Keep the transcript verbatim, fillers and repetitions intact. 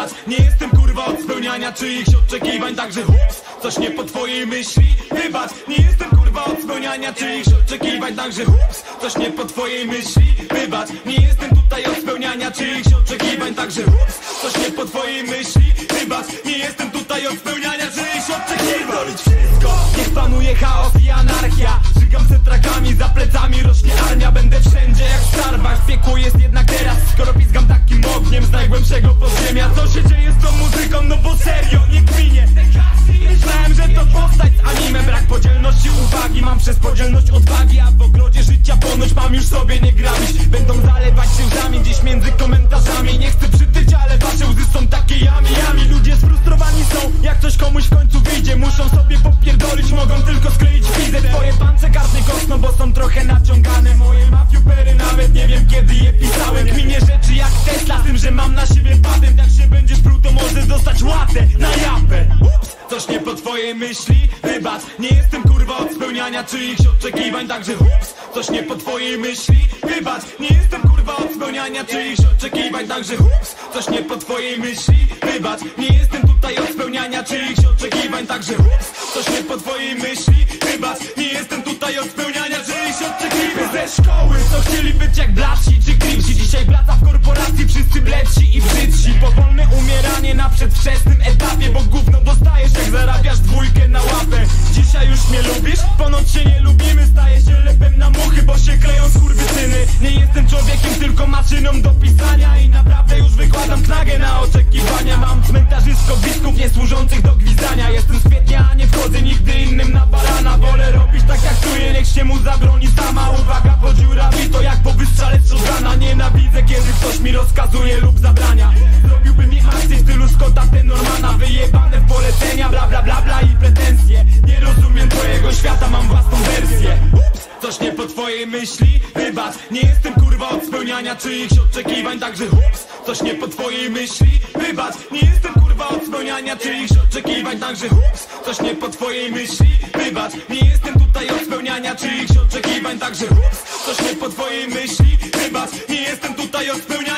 wybacz, nie jestem kurwa od spełniania czyichś oczekiwań, także ups, coś nie po twojej myśli. Wybacz, nie jestem kurwa od spełniania czyichś oczekiwań, także ups, coś nie po twojej myśli. Wybacz, nie jestem tutaj od spełniania czyichś oczekiwań, także ups, coś nie po twojej myśli. Wybacz, nie jestem tutaj od spełniania czyichś oczekiwań. Wszystko, niech panuje chaos i anarchia. Żygam se trakami, za plecami rośnie armia. Będę wszędzie jak w Starbucks, w piekło jest jednak teraz. Skoro pizgam takim ogniem z najgłębszego podziemia. Co się dzieje z tą muzyką, no bo serio, nie kminie. Myślałem, że to postać z anime. Brak podzielności uwagi, mam przez podzielność odwagi. A w ogrodzie życia ponoć mam już sobie nie grabić. Będą zalewać się łzami gdzieś między komentarzami. Nie chcę przytyć, ale wasze łzy są takie jami, jami. Ludzie sfrustrowani są, jak coś komuś w końcu wyjdzie. Muszą sobie popierdolić, mogą tylko skleić wizę. Twoje pance kartnie kosno, bo są trochę naciągane. Moje mafiupery nawet nie wiem kiedy je pisałem. Kminie rzeczy jak Tesla, z tym, że mam na siebie patent. Jak się będziesz pruł, to możesz dostać łatę na japę. Ups, coś nie po twojej myśli. Wybacz, nie jestem kurwa od spełniania czyichś oczekiwań, także ups, coś nie po twojej myśli. Wybacz, nie jestem kurwa od spełniania czyichś oczekiwań, także ups, coś nie po twojej myśli. Wybacz, nie jestem tutaj od spełniania czyichś oczekiwań, także ups, coś nie po twojej myśli. Wybacz, nie jestem tutaj od spełniania czyichś oczekiwań. Ze szkoły, co chcieli być jak blatsi czy kripsi. Dzisiaj blata w korporacji, wszyscy bledsi i brzydsi. Powolne umieranie na przedwczesnym etapie, bo gówno dostajesz jak zarabiasz dwójkę na łapę. Dzisiaj już mnie lubisz? Ponoć się nie lubimy. Staję się lepem na muchy, bo się kleją skurwysyny. Nie jestem człowiekiem, tylko maszyną do pisania. I naprawdę już wykładam knagę na oczekiwania. Mam cmentarzysko biskup nie służących do gwizdania. Jestem świetnie, a nie wchodzę nigdy innym na barana. Wolę robić tak jak czuję, niech się mu zabroni sama. Uwaga, po dziurawi to jak po wystrzale z shotguna. Nienawidzę, kiedy ktoś mi rozkazuje lub zabrania. Zrobiłby mi akcję w stylu Scotta ten Normana. Wyjebane w polecenia, bla bla bla bla i pretensje. Nie rozumiem twojego świata, mam własną wersję. Ups, coś nie po twojej myśli. Wybacz, nie jestem kurwa od spełniania czyichś oczekiwań, także ups, coś nie po twojej myśli. Wybacz, nie jestem kurwa od spełniania czyichś oczekiwań, także ups, coś nie po twojej myśli. Wybacz, nie jestem tutaj od spełniania czyichś oczekiwań, także ups, coś nie po twojej myśli. Wybacz, nie jestem tutaj od spełniania